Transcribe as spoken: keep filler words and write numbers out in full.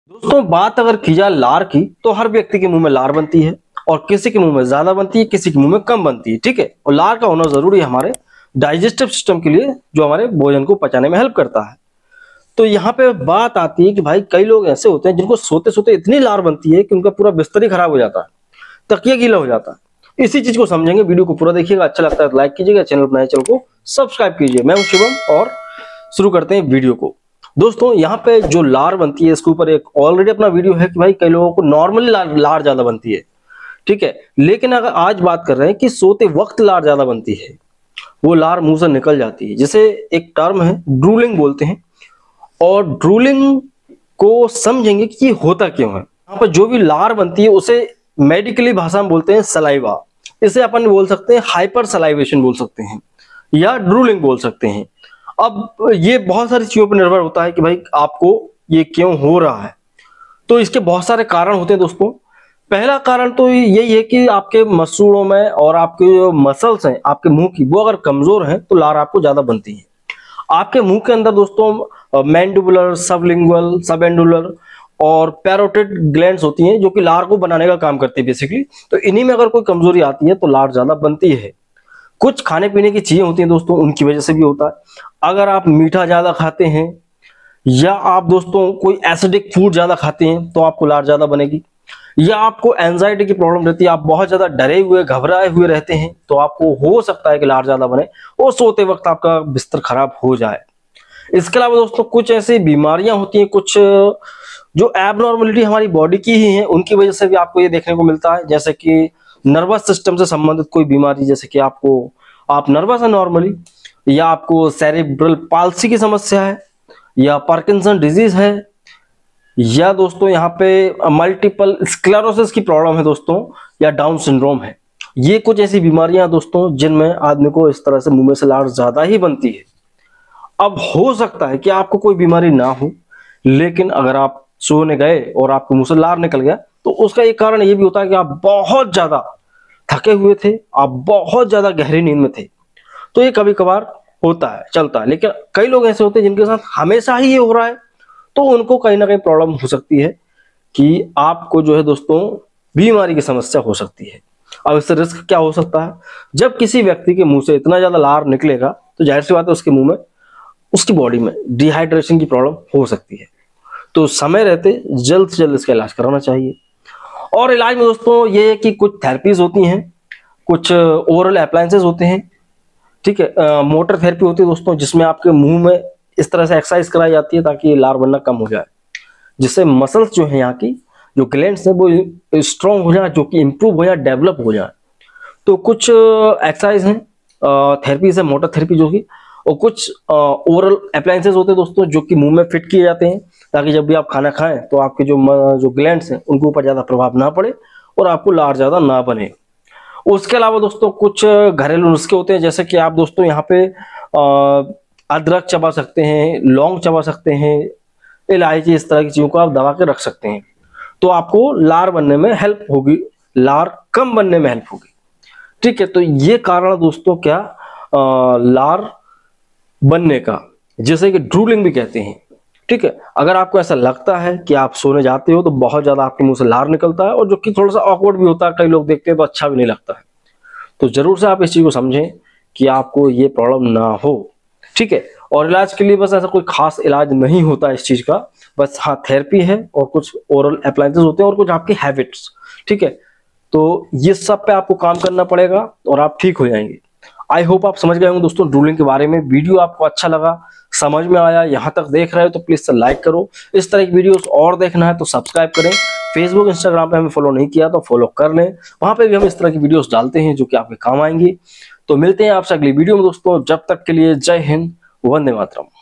दोस्तों बात अगर की जाए लार की, तो हर व्यक्ति के मुंह में लार बनती है और किसी के मुंह में ज्यादा बनती है, किसी के मुंह में कम बनती है। ठीक है, और लार का होना जरूरी है हमारे डाइजेस्टिव सिस्टम के लिए, जो हमारे भोजन को पचाने में हेल्प करता है। तो यहाँ पे बात आती है कि भाई कई लोग ऐसे होते हैं जिनको सोते सोते इतनी लार बनती है कि उनका पूरा बिस्तर ही खराब हो जाता है, तकिया गीला हो जाता है। इसी चीज को समझेंगे, वीडियो को पूरा देखिएगा, अच्छा लगता है तो लाइक कीजिएगा, चैनल बनाए चैनल को सब्सक्राइब कीजिए। मैं हूं शुभम और शुरू करते हैं वीडियो को। दोस्तों यहाँ पे जो लार बनती है, इसके ऊपर एक ऑलरेडी अपना वीडियो है कि भाई कई लोगों को नॉर्मली लार, लार ज्यादा बनती है। ठीक है, लेकिन अगर आज बात कर रहे हैं कि सोते वक्त लार ज्यादा बनती है, वो लार मुंह से निकल जाती है, जिसे एक टर्म है ड्रूलिंग बोलते हैं। और ड्रूलिंग को समझेंगे कि ये होता क्यों है। यहाँ पर जो भी लार बनती है उसे मेडिकली भाषा में बोलते हैं सलाइवा। इसे अपन बोल सकते हैं हाइपर सलाइवेशन बोल सकते हैं, या ड्रूलिंग बोल सकते हैं। अब ये बहुत सारी चीजों पर निर्भर होता है कि भाई आपको ये क्यों हो रहा है। तो इसके बहुत सारे कारण होते हैं दोस्तों। पहला कारण तो यही है कि आपके मसूड़ों में और आपके जो मसल्स हैं आपके मुंह की, वो अगर कमजोर हैं तो लार आपको ज्यादा बनती है। आपके मुंह के अंदर दोस्तों मैंडिबुलर, सबलिंगुअल, सबएंडुलर और पैरोटिड ग्लैंड्स होती हैं, जो कि लार को बनाने का काम करती है बेसिकली। तो इन्हीं में अगर कोई कमजोरी आती है तो लार ज्यादा बनती है। कुछ खाने पीने की चीजें होती हैं दोस्तों, उनकी वजह से भी होता है। अगर आप मीठा ज्यादा खाते हैं या आप दोस्तों कोई एसिडिक फूड ज्यादा खाते हैं तो आपको लार ज्यादा बनेगी। या आपको एंजाइटी की प्रॉब्लम रहती है, आप बहुत ज्यादा डरे हुए घबराए हुए रहते हैं, तो आपको हो सकता है कि लार ज्यादा बने और सोते वक्त आपका बिस्तर खराब हो जाए। इसके अलावा दोस्तों कुछ ऐसी बीमारियां होती हैं, कुछ जो एबनॉर्मलिटी हमारी बॉडी की ही है, उनकी वजह से भी आपको ये देखने को मिलता है। जैसे कि नर्वस सिस्टम से संबंधित कोई बीमारी, जैसे कि आपको आप नर्वस है नॉर्मली, या आपको सेरेब्रल पाल्सी की समस्या है, या पार्किंसन डिजीज है, या दोस्तों यहाँ पे मल्टीपल स्क्लेरोसिस की प्रॉब्लम है दोस्तों, या डाउन सिंड्रोम है। ये कुछ ऐसी बीमारियां दोस्तों जिनमें आदमी को इस तरह से मुंह में से लार ज्यादा ही बनती है। अब हो सकता है कि आपको कोई बीमारी ना हो, लेकिन अगर आप सोने गए और आपको मुंह से लार निकल गया, तो उसका एक कारण ये भी होता है कि आप बहुत ज्यादा थके हुए थे, आप बहुत ज्यादा गहरी नींद में थे। तो ये कभी कभार होता है, चलता है। लेकिन कई लोग ऐसे होते हैं जिनके साथ हमेशा ही ये हो रहा है, तो उनको कहीं ना कहीं प्रॉब्लम हो सकती है कि आपको जो है दोस्तों बीमारी की समस्या हो सकती है। अब इससे रिस्क क्या हो सकता है? जब किसी व्यक्ति के मुंह से इतना ज्यादा लार निकलेगा तो जाहिर सी बात है उसके मुंह में, उसकी बॉडी में डिहाइड्रेशन की प्रॉब्लम हो सकती है। तो समय रहते जल्द से जल्द इसका इलाज कराना चाहिए। और इलाज में दोस्तों ये है कि कुछ थेरेपीज होती हैं, कुछ ओरल अप्लायंसेस होते हैं। ठीक है, मोटर थेरेपी होती है दोस्तों, जिसमें आपके मुंह में इस तरह से एक्सरसाइज कराई जाती है ताकि लार बनना कम हो जाए, जिससे मसल्स जो है यहाँ की जो ग्लैंड्स है वो स्ट्रॉन्ग हो जाए, जो कि इंप्रूव हो जाए, डेवलप हो जाए। तो कुछ एक्सरसाइज हैं, थेरेपीज है, मोटर थेरेपी जो की, और कुछ ओरल अप्लायंसेस होते हैं दोस्तों जो कि मुंह में फिट किए जाते हैं, ताकि जब भी आप खाना खाएं तो आपके जो जो ग्लैंड्स हैं उनके ऊपर ज्यादा प्रभाव ना पड़े और आपको लार ज्यादा ना बने। उसके अलावा दोस्तों कुछ घरेलू नुस्खे होते हैं, जैसे कि आप दोस्तों यहाँ पे अदरक चबा सकते हैं, लौंग चबा सकते हैं, इलायची, इस तरह की चीजों को आप दबा के रख सकते हैं। तो आपको लार बनने में हेल्प होगी, लार कम बनने में हेल्प होगी। ठीक है, तो ये कारण दोस्तों क्या आ, लार बनने का, जैसे कि ड्रूलिंग भी कहते हैं। ठीक है, अगर आपको ऐसा लगता है कि आप सोने जाते हो तो बहुत ज्यादा आपके मुंह से लार निकलता है, और जो कि थोड़ा सा ऑकवर्ड भी होता है, कई लोग देखते हैं तो अच्छा भी नहीं लगता है, तो जरूर से आप इस चीज को समझें कि आपको ये प्रॉब्लम ना हो। ठीक है, और इलाज के लिए बस ऐसा कोई खास इलाज नहीं होता इस चीज का, बस हाँ थेरेपी है और कुछ ओरल अप्लायंसेस होते हैं और कुछ आपके हैबिट्स। ठीक है, तो ये सब पे आपको काम करना पड़ेगा और आप ठीक हो जाएंगे। आई होप आप समझ गए होंगे दोस्तों ड्रूलिंग के बारे में। वीडियो आपको अच्छा लगा, समझ में आया, यहाँ तक देख रहे हो तो प्लीज लाइक करो। इस तरह की वीडियोस और देखना है तो सब्सक्राइब करें। फेसबुक, इंस्टाग्राम पे हमें फॉलो नहीं किया तो फॉलो कर लें, वहां पे भी हम इस तरह की वीडियोस डालते हैं जो कि आपके काम आएंगी। तो मिलते हैं आपसे अगली वीडियो में दोस्तों, जब तक के लिए जय हिंद, वंदे मातरम।